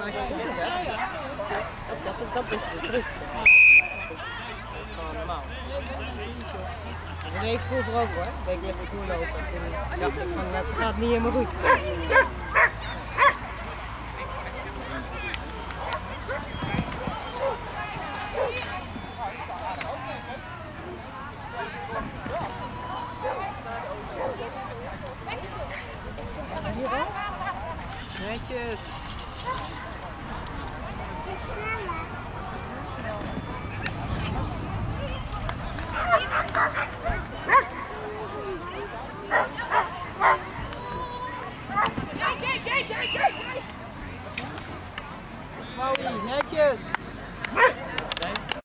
als je goed hebt, dat is de truc. Dat is gewoon normaal. Dat deed ik vroeger ook hoor. Dat deed ik even doorlopen. Toen dacht ik van, het gaat niet helemaal goed. Netjes.